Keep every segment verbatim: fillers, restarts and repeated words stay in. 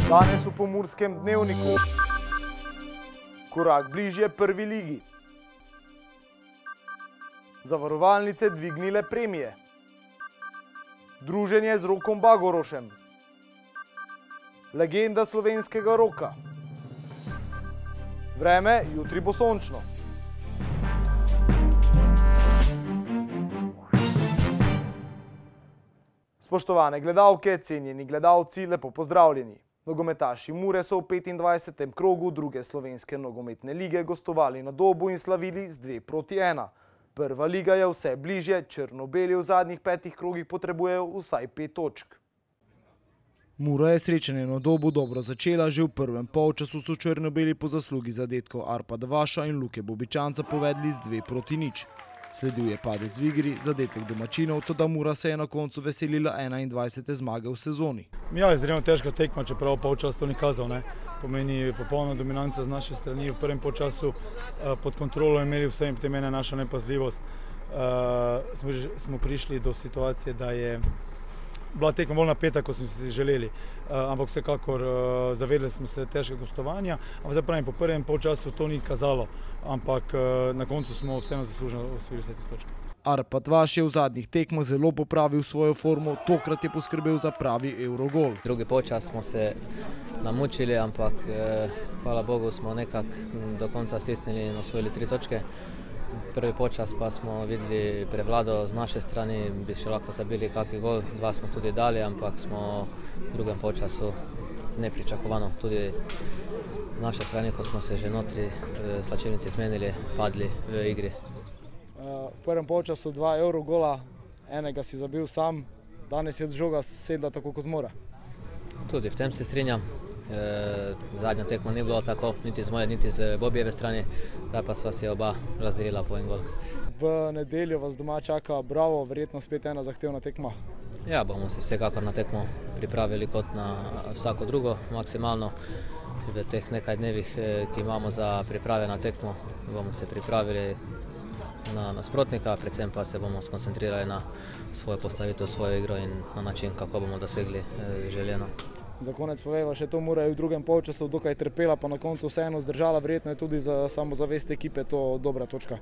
Danes v Pomurskem dnevniku. Korak bližje prvi ligi. Zavarovalnice dvignile premije. Druženje z Rokom Bagorošem. Legenda slovenskega roka. Vreme, jutri bo sončno. Spoštovane gledalke, cenjeni gledalci, lepo pozdravljeni. Nogometaši Mure so v petindvajsetem krogu druge slovenske nogometne lige gostovali na Dobu in slavili z dve proti ena. Prva liga je vse bližje, črno-beli v zadnjih petih krogih potrebujejo vsaj pet točk. Mura je srečanje na Dobu dobro začela, že v prvem polčasu so črno-beli po zaslugi zadetkov Arpada Vaša in Luke Bobičanca povedli z dve proti nič. Sledil je padec v igri, zadetek domačinov, toda Mura se je na koncu veselila enaindvajsete zmage v sezoni. Ja, izredno težka tekma, čeprav polčas to ni kazal. Ne. Pomeni popolna dominanca z naše strani. V prvem polčasu uh, pod kontrolo imeli vse in potem ena naša nepazljivost. Uh, smo, smo prišli do situacije, da je bila tekma bolj napeta, kot smo si želeli. Uh, ampak vsekakor uh, zavedali smo se težkega gostovanja. Ampak zdaj pravim, po prvem polčasu to ni kazalo, ampak uh, na koncu smo vseeno zaslužno osvojili vse te točke. Arpad Vaš je v zadnjih tekmah zelo popravil svojo formo, tokrat je poskrbel za pravi Eurogol. Drugi polčas smo se namučili, ampak eh, hvala Bogu smo nekako do konca stisnili in osvojili tri točke. Prvi počas pa smo videli prevlado z naše strani, bi še lahko zabili kakšen gol, dva smo tudi dali, ampak smo v drugem počasu nepričakovano tudi z naše strani, ko smo se že notri v slačilnici zmenili, padli v igri. V prvem polčasu dva Eurogola, enega si zabil sam, danes je žoga sedla tako kot mora. Tudi v tem se strinjam. E, zadnja tekma ni bilo tako, niti z moje, niti z Bobijeve strani, zdaj pa sva si oba razdelila po en gol. V nedeljo vas doma čaka Bravo, verjetno spet ena zahtevna tekma. Ja, bomo se vsekakor na tekmo pripravili kot na vsako drugo, maksimalno. V teh nekaj dnevih, ki imamo za priprave na tekmo, bomo se pripravili na nasprotnika, predvsem pa se bomo skoncentrirali na svojo postavitev, svojo igro in na način, kako bomo dosegli željeno. Za konec poveva še to, Mura je v drugem polčasu dokaj trpela, pa na koncu vseeno zdržala, verjetno je tudi za samozavest ekipe to dobra točka.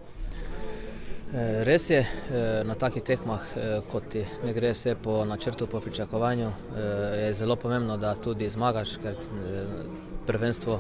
Res je, na takih tekmah, kot ti ne gre vse po načrtu, po pričakovanju, je zelo pomembno, da tudi zmagaš, ker prvenstvo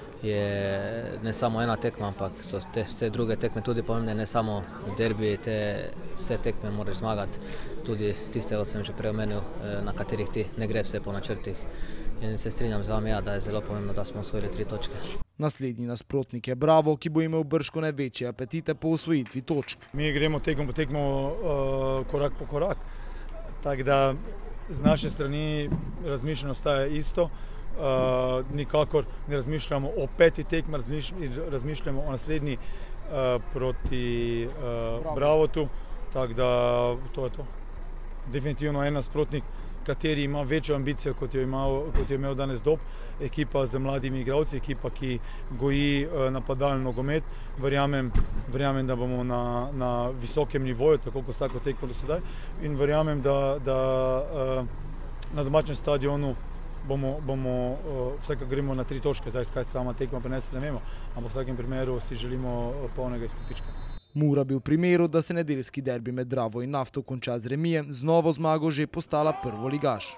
je ne samo ena tekma, ampak so te vse druge tekme tudi pomembne, ne samo derbi, te vse tekme moraš zmagati, tudi tiste, kot sem že prej omenil, na katerih ti ne gre vse po načrtih. In se strinjam z vami, ja, da je zelo pomembno, da smo osvojili tri točke. Naslednji nasprotnik je Bravo, ki bo imel bržkone večje apetite po osvojitvi točk. Mi gremo tekmo po tekmo uh, korak po korak, tako da z naše strani razmišljanje ostaja isto. Uh, nikakor ne razmišljamo o peti tekmi, razmišljamo o naslednji uh, proti uh, Bravotu, tako da to je to. Definitivno en nasprotnik, kateri ima večjo ambicijo, kot jo, imal, kot jo imel danes Dob, ekipa z mladimi igralci, ekipa, ki goji uh, napadalni nogomet. Verjamem, verjamem, da bomo na, na visokem nivoju, tako kot vsako tekmo do sedaj, in verjamem, da, da uh, na domačem stadionu bomo, bomo uh, vsakaj gremo na tri točke, zdaj kaj sama tekma prinese, ne vemo, ampak v vsakem primeru si želimo polnega izkupička. Mura bi v primeru, da se nedeljski derbi med Dravo in Nafto konča z remijem, z novo zmago že postala prvoligaš.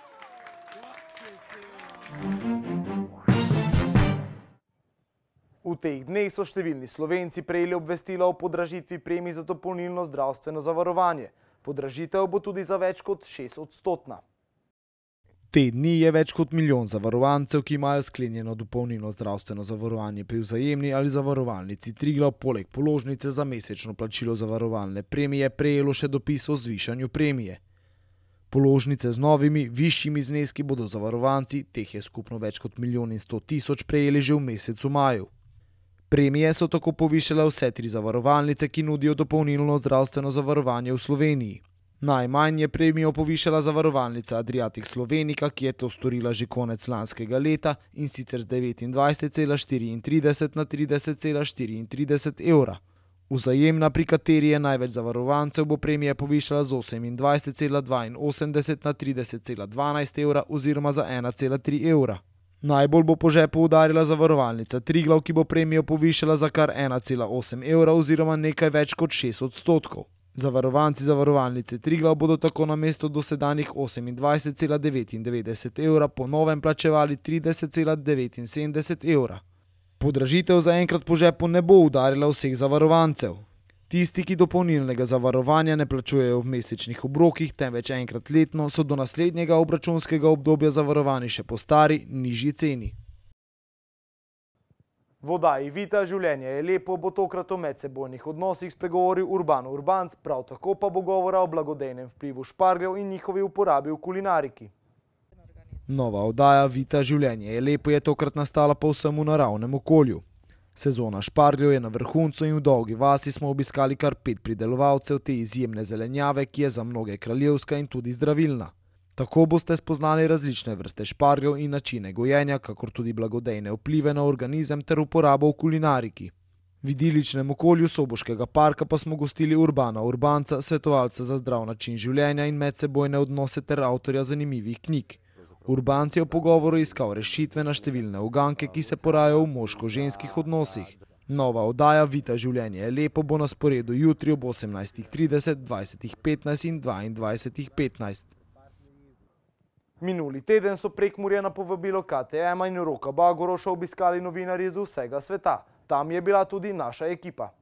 V teh dneh so številni Slovenci prejeli obvestila o podražitvi premij za dopolnilno zdravstveno zavarovanje. Podražitev bo tudi za več kot šest odstotna. Te dni je več kot milijon zavarovancev, ki imajo sklenjeno dopolnilno zdravstveno zavarovanje pri Vzajemni ali zavarovalnici Triglav, poleg položnice za mesečno plačilo zavarovalne premije prejelo še dopis o zvišanju premije. Položnice z novimi, višjimi zneski bodo zavarovanci, teh je skupno več kot milijon in sto tisoč, prejeli že v mesecu maju. Premije so tako povišale vse tri zavarovalnice, ki nudijo dopolnilno zdravstveno zavarovanje v Sloveniji. Najmanj je premijo povišala zavarovalnica Adriatic Slovenica, ki je to storila že konec lanskega leta, in sicer z devetindvajset cela štiriintrideset na trideset cela štiriintrideset evra. Vzajemna, pri kateri je največ zavarovancev, bo premije povišala z osemindvajset cela dvainosemdeset na trideset cela dvanajst evra oziroma za ena cela tri evra. Najbolj bo po žepu udarila zavarovalnica Triglav, ki bo premijo povišala za kar ena cela osem evra oziroma nekaj več kot šest odstotkov. Zavarovanci zavarovalnice Triglav bodo tako namesto dosedanjih osemindvajset cela devetindevetdeset evra po novem plačevali trideset cela devetinsedemdeset evra. Podražitev zaenkrat po žepu ne bo udarila vseh zavarovancev. Tisti, ki dopolnilnega zavarovanja ne plačujejo v mesečnih obrokih, temveč enkrat letno, so do naslednjega obračunskega obdobja zavarovani še po stari, nižji ceni. V oddaji Vita življenje je lepo bo tokrat o medsebojnih odnosih spregovoril Urban Urbanc, prav tako pa bo govora o blagodejnem vplivu špargljev in njihovi uporabi v kulinariki. Nova oddaja Vita življenje je lepo je tokrat nastala povsem v naravnem okolju. Sezona špargljev je na vrhuncu in v Dolgi vasi smo obiskali kar pet pridelovalcev te izjemne zelenjave, ki je za mnoge kraljevska in tudi zdravilna. Tako boste spoznali različne vrste špargljev in načine gojenja, kakor tudi blagodejne vplive na organizem ter uporabo v kulinariki. V idiličnem okolju Soboškega parka pa smo gostili Urbana Urbanca, svetovalca za zdrav način življenja in medsebojne odnose ter avtorja zanimivih knjig. Urbanc je v pogovoru iskal rešitve na številne uganke, ki se porajajo v moško-ženskih odnosih. Nova oddaja Vita življenje je lepo bo na sporedu jutri ob osemnajstih trideset, dvajsetih petnajst in dvaindvajsetih petnajst. Minuli teden so Prekmurje na povabilo K T M-a in Roka Bagoroša obiskali novinarji z vsega sveta. Tam je bila tudi naša ekipa.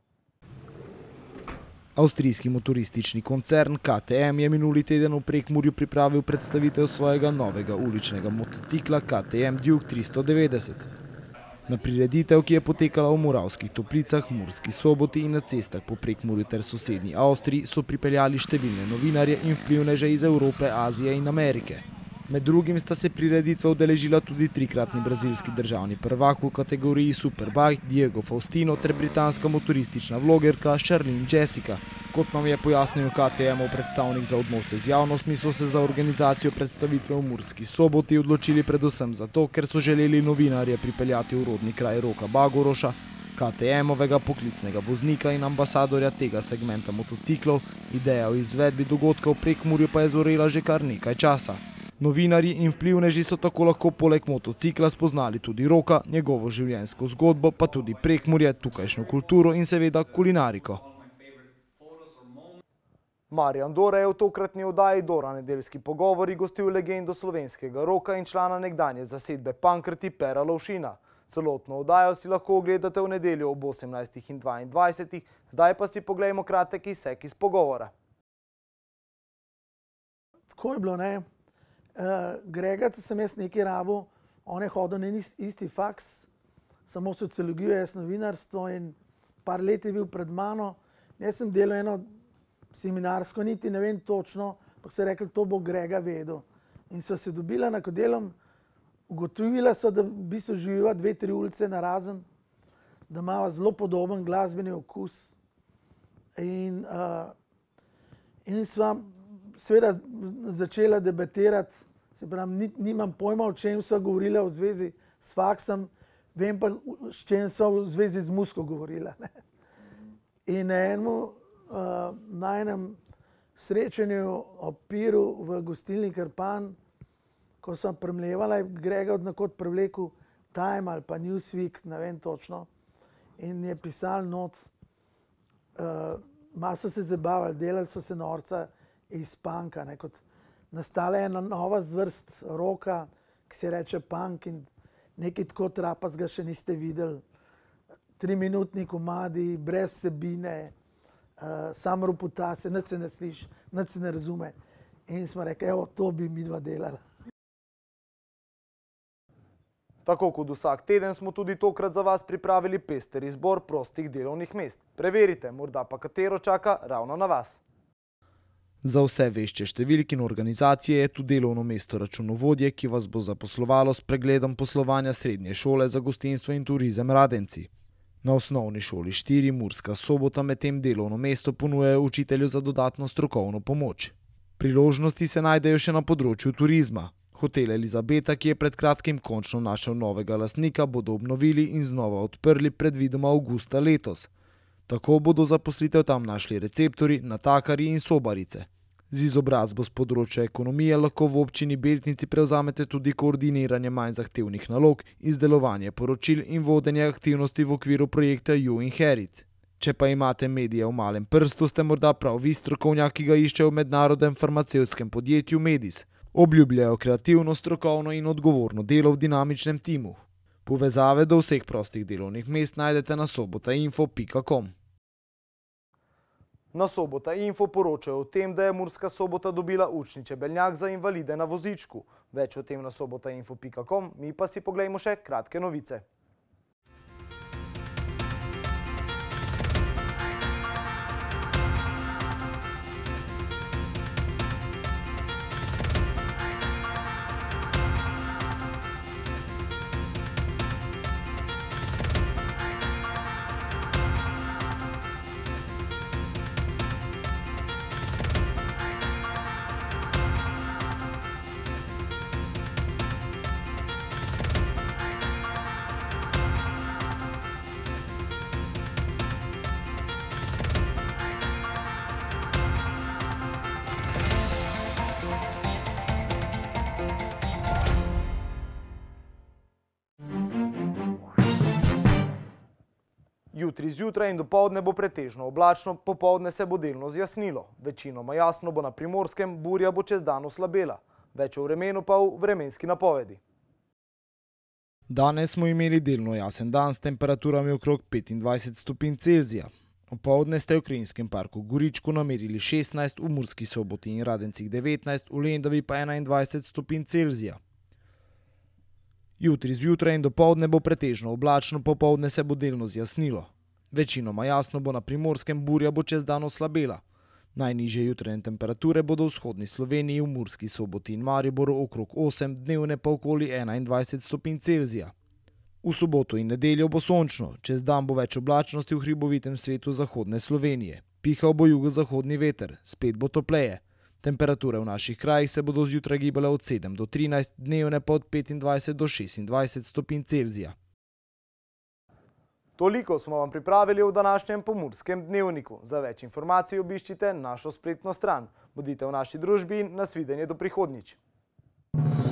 Avstrijski motoristični koncern K T M je minuli teden v Prekmurju pripravil predstavitev svojega novega uličnega motocikla K T M Duke tristo devetdeset. Na prireditev, ki je potekala v Moravskih Toplicah, Murski Soboti in na cestah po Prekmurju ter sosednji Avstriji, so pripeljali številne novinarje in vplivneže iz Evrope, Azije in Amerike. Med drugim sta se prireditve udeležila tudi trikratni brazilski državni prvak v kategoriji Superbike Diego Faustino ter britanska motoristična vlogerka Charlene Jessica. Kot nam je pojasnil K T M-ov predstavnik za odnose z javnostmi, so se za organizacijo predstavitve v Murski Soboti odločili predvsem zato, ker so želeli novinarje pripeljati v rodni kraj Roka Bagoroša, K T M-ovega poklicnega voznika in ambasadorja tega segmenta motociklov. Ideja o izvedbi dogodka v Prekmurju pa je zorela že kar nekaj časa. Novinarji in vplivneži so tako lahko poleg motocikla spoznali tudi Roka, njegovo življenjsko zgodbo, pa tudi Prekmurje, tukajšnjo kulturo in seveda kulinariko. Marjan Dora je v tokratni oddaji Dora nedeljski pogovori gostil legendo slovenskega roka in člana nekdanje zasedbe Pankrti Pera Lovšina. Celotno oddajo si lahko ogledate v nedeljo ob osemnajstih in dvaindvajsetih, zdaj pa si poglejmo kratek izsek iz pogovora. Tako je bilo, ne? Uh, Grega, če sem jaz nekaj rabil, on je hodil na isti faks, samo sociologijo, jaz novinarstvo in par let je bil pred mano. Jaz sem delal eno seminarsko, niti ne vem točno, pa so rekli, to bo Grega vedel. In so se dobila na kodelom, ugotovila so, da v bistvu živiva dve, tri ulice narazen, da imava zelo podoben glasbeni okus. In, uh, in sva seveda začela debatirati, se pravi, nimam pojma, o čem sva govorila v zvezi s faksom, vem pa, s čem sva v zvezi z muziko govorila. Ne? In na enemu, uh, na enem srečanju ob piru v gostilni Krpan, ko sem premlevala, je Grega odnakot prevlekel Time ali pa Newsweek, ne vem točno, in je pisal not, uh, malo so se zabavali, delali so se norca iz punka, ne, kot nastala je ena nova zvrst roka, ki se reče punk in nekaj tako trapazga še niste videli. Triminutni komadi, brez vsebine, uh, sam ropotase, nič se ne sliši, nič se ne razume. In smo rekli, evo, to bi midva delala. Tako kot vsak teden smo tudi tokrat za vas pripravili pester izbor prostih delovnih mest. Preverite, morda pa katero čaka ravno na vas. Za vse vešče številk in organizacije je tu delovno mesto računovodje, ki vas bo zaposlovalo s pregledom poslovanja srednje šole za gostinstvo in turizem Radenci. Na osnovni šoli štiri Murska Sobota medtem delovno mesto ponujajo učitelju za dodatno strokovno pomoč. Priložnosti se najdejo še na področju turizma. Hotel Elizabeta, ki je pred kratkim končno našel novega lastnika, bodo obnovili in znova odprli predvidoma avgusta letos. Tako bodo zaposlitev tam našli receptorji, natakarji in sobarice. Z izobrazbo z področja ekonomije lahko v občini Beltinci prevzamete tudi koordiniranje manj zahtevnih nalog, izdelovanje poročil in vodenje aktivnosti v okviru projekta You Inherit. Če pa imate medije v malem prstu, ste morda prav vi strokovnjak, ki ga iščejo v mednarodnem farmacevtskem podjetju Medis. Obljubljajo kreativno, strokovno in odgovorno delo v dinamičnem timu. Povezave do vseh prostih delovnih mest najdete na sobotainfo pika com. Na Sobotainfo poročajo o tem, da je Murska Sobota dobila učni čebeljak za invalide na vozičku. Več o tem na sobotainfo pika com, mi pa si poglejmo še kratke novice. Jutri zjutraj in dopoldne bo pretežno oblačno, popoldne se bo delno zjasnilo. Večinoma jasno bo na Primorskem, burja bo čez dan oslabela. Več o vremenu pa v vremenski napovedi. Danes smo imeli delno jasen dan s temperaturami okrog petindvajset stopinj Celzija. Opoldne ste v Krajinskem parku Goričko namerili šestnajst, v Murski Soboti in Radencih devetnajst, v Lendavi pa enaindvajset stopinj Celzija. Jutri zjutraj in dopoldne bo pretežno oblačno, popoldne se bo delno zjasnilo. Večinoma jasno bo na Primorskem, burja bo čez dan oslabela. Najnižje jutranje temperature bodo v vzhodni Sloveniji, v Murski Soboti in Mariboru okrog osem, dnevne pa okoli enaindvajset stopinj Celzija. V soboto in nedeljo bo sončno, čez dan bo več oblačnosti v hribovitem svetu zahodne Slovenije. Pihal bo jugozahodni veter, spet bo topleje. Temperature v naših krajih se bodo zjutraj gibale od sedem do trinajst, dnevne pa od petindvajset do šestindvajset stopinj Celzija. Toliko smo vam pripravili v današnjem Pomurskem dnevniku. Za več informacij obiščite našo spletno stran. Bodite v naši družbi in nasvidenje do prihodnjič.